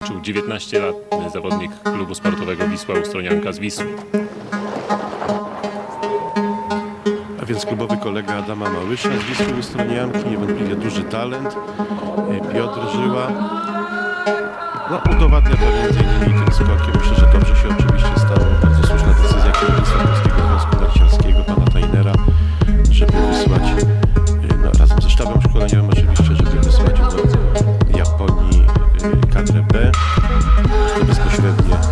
Czuł 19 lat, zawodnik klubu sportowego Wisła Ustronianka z Wisły. A więc klubowy kolega Adama Małysza z Wisły Ustronianki, niewątpliwie duży talent. Piotr Żyła udowadnia to m.in. tym skokiem. Myślę, że dobrze się oczywiście stało. Bardzo słuszna decyzja kierownictwa Polskiego Związku Narciarskiego, pana Tajnera, żeby wysłać razem ze sztabem szkoleniowym oczywiście, żeby wysłać do Japonii kadrę B. To bezpośrednie